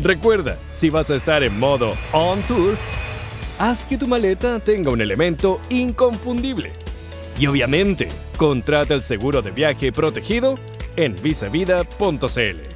Recuerda, si vas a estar en modo On Tour, haz que tu maleta tenga un elemento inconfundible. Y obviamente, contrata el seguro de viaje protegido en visavida.cl.